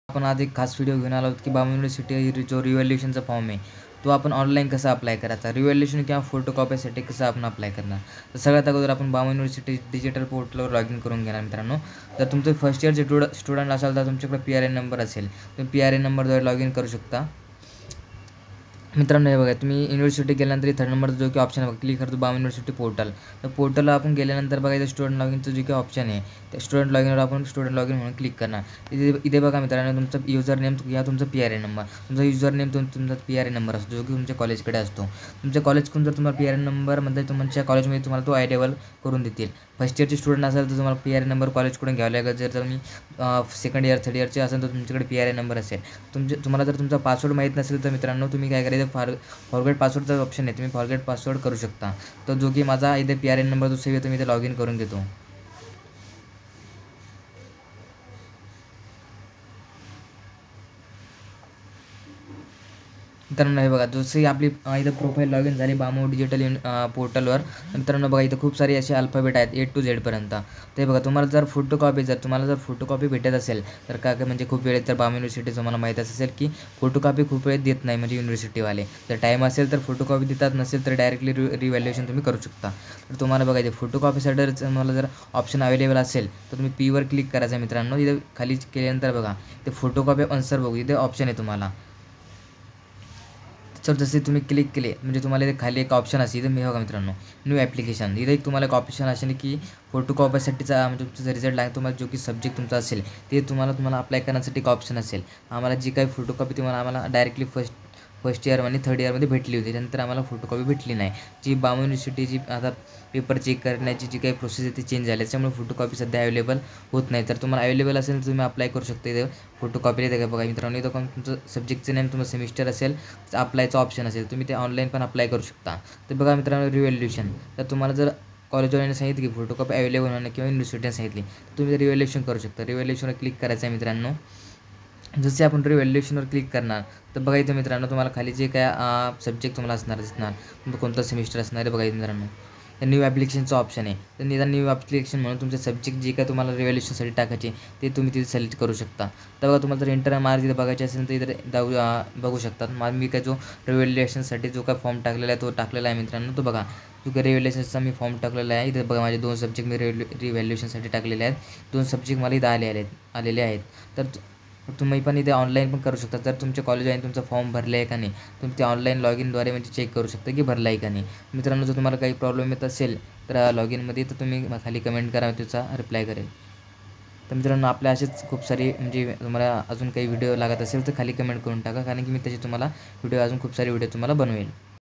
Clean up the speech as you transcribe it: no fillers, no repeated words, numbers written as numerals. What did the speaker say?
आपण आज एक खास व्हिडिओ घेऊन आलो आहोत की बामा युनिव्हर्सिटी जो रिव्हॅल्युएशनचा फॉर्म आहे तो आपण ऑनलाईन कसा अप्लाय करायचा, रिव्हॅल्युएशन किंवा फोटोकॉपीसाठी कसं आपण अप्लाय करणार. तर सगळ्यात अगोदर आपण बामा युनिव्हर्सिटी डिजिटल पोर्टलवर लॉग इन करून घेणार मित्रांनो. जर तुमचं फर्स्ट इयरचे स्टुडंट असाल तर तुमच्याकडे PRN नंबर असेल, तुम्ही PRN नंबरद्वारे लॉग इन करू शकता. मित्रांनो हे बघा, तुम्ही युनिव्हर्सिटी गेल्यानंतर थर्ड नंबरचा जो काही ऑप्शन आहे क्लिक करतो बामा युनिव्हर्सिटी पोर्टल. तर पोर्टलला आपण गेल्यानंतर बघा इथे स्टुडंट लॉग इनचं जे काही ऑप्शन आहे त्या स्टुडंट लॉग इनवर आपण स्टुडंट लॉग इन म्हणून क्लिक करणार. इथे बघा मित्रांनो, तुमचा युजर नेम या तुमचा PRN नंबर, तुमचा युजर नेम तुमचा PRN नंबर असतो जो की तुमच्या कॉलेजकडे असतो. तुमच्या कॉलेजकडून जर तुम्हाला PRN नंबरमध्ये तुमच्या कॉलेजमध्ये तुम्हाला तो अवेलेबल करून देतील. फर्स्ट इयरचे स्टुडंट असेल तर तुम्हाला PRN नंबर कॉलेजकडून घ्यावा लागेल. जर तुम्ही सेकंड इयर थर्ड इयरचे असेल तर तुमच्याकडे PRN नंबर असेल. तुम्हाला जर तुमचा पासवर्ड माहीत नसेल तर मित्रांनो तुम्ही काय करायचं, फॉरगेट पासवर्डचा ऑप्शन आहे, तुम्ही फॉरगेट पासवर्ड करू शकता. तर जो की माझा इथे PRN नंबर जो सेव्ह आहे मी इथे लॉग इन करून घेतो. मित्रांनो हे बघा, जशी आपली इथं प्रोफाईल लॉग इन झाली बामा डिजिटल पोर्टलवर. मित्रांनो बघा इथं खूप सारे असे अल्फाबेट आहेत A to Z पर्यंत. ते बघा, तुम्हाला जर फोटोकॉपी भेटत असेल तर काय म्हणजे खूप वेळेत तर बामा युनिव्हर्सिटी तुम्हाला माहीत असेल की फोटोकॉपी खूप वेळेत देत नाही म्हणजे युनिव्हर्सिटीवाले. जर टाईम असेल तर फोटोकॉपी देतात, नसेल तर डायरेक्टली रिव्हॅल्युएशन तुम्ही करू शकता. तर तुम्हाला बघा इथे फोटोकॉपीसाठी जर तुम्हाला जर ऑप्शन अवेलेबल असेल तर तुम्ही Pवर क्लिक करायचं आहे मित्रांनो. इथे खाली केल्यानंतर बघा ते फोटोकॉपी आन्सर बघू इथे ऑप्शन आहे तुम्हाला. तर जसे तुम्ही क्लिक केले म्हणजे तुम्हाला इथे खाली एक ऑप्शन असेल, इथे मी बघा मित्रांनो न्यू ॲप्लिकेशन, इथे एक तुम्हाला एक ऑप्शन असेल की फोटोकॉपीसाठीचा म्हणजे तुमचा रिझल्ट आहे तुम्हाला जो की सब्जेक्ट तुमचा असेल ते तुम्हाला अप्लाय करण्यासाठी एक ऑप्शन असेल. आम्हाला जी काही फोटोकॉपी आम्हाला डायरेक्टली फर्स्ट इयर आणि थर्ड इयरमध्ये भेटली होती, त्यानंतर आम्हाला फोटोकॉपी भेटली नाही. जी बामा युनिव्हर्सिटीची आता पेपर चेक करण्याची जी काही प्रोसेस आहे ती चेंज झाली, त्याच्यामुळे फोटोकॉपी सध्या अवेलेबल होत नाही. तर तुम्हाला अवेलेबल असेल तर तुम्ही अप्लाय करू शकता. इथे फोटोकॉपी येते का बघा मित्रांनो, इथं पण तुमचं सब्जेक्टचं नेम तुमचं सेमिस्टर असेल अप्लायचा ऑप्शन असेल, तुम्ही ते ऑनलाईन पण अप्लाय करू शकता. तर बघा मित्रांनो रिव्हॅल्युएशन, तर तुम्हाला जर कॉलेजवाल्याने सांगितलं की फोटोकॉपी अवेलेबल होणं किंवा युनिव्हर्सिटीने सांगितली तर तुम्ही रिव्हॅल्युएशन करू शकता. रिव्हॅल्युएशनवर क्लिक करायचं आहे मित्रांनो. जसे आपण रिव्हॅल्युएशनवर क्लिक करणार तर बघा इथं मित्रांनो तुम्हाला खाली जे काय सब्जेक्ट तुम्हाला दिसणार तुमचं कोणतं सेमिस्टर असणार आहे बघा इथे मित्रांनो. न्यू ॲप्लिकेशनचं ऑप्शन आहे, तर निदान न्यू ॲप्लिकेशन म्हणून तुमचे सब्जेक्ट जे काय तुम्हाला रिव्हॅल्युएशनसाठी टाकायचे ते तुम्ही तिथे सिलेक्ट करू शकता. तर बघा तुम्हाला जर इंटर मार्क इथे बघायचे असेल तर इथे बघू शकतात. मी काय जो रिव्हॅल्युएशनसाठी जो काय फॉर्म टाकलेला आहे तो टाकलेला आहे मित्रांनो. तो बघा जो काही रिव्हॅल्युएशनचा मी फॉर्म टाकलेला आहे, इथे बघा माझे 2 सब्जेक्ट मी रिव्हॅल्युएशनसाठी टाकलेले आहेत. 2 सब्जेक्ट मला इथं आलेले आहेत. तर तुम्ही पण इथे ऑनलाईन पण करू शकता. जर तुमच्या कॉलेज आहे तुमचा फॉर्म भरला आहे का नाही, तुम्ही ते ऑनलाईन लॉग इनद्वारे म्हणजे चेक करू शकता की भरला आहे का नाही. मित्रांनो जर तुम्हाला काही प्रॉब्लेम येत असेल तर लॉग इनमध्ये तर तुम्ही खाली कमेंट करा, त्याचा रिप्लाय करेल. तर मित्रांनो आपल्या असेच खूप सारे म्हणजे तुम्हाला अजून काही व्हिडिओ लागत असेल तर खाली कमेंट करून टाका, कारण की मी त्याचे तुम्हाला व्हिडिओ अजून खूप सारे व्हिडिओ तुम्हाला बनवेल.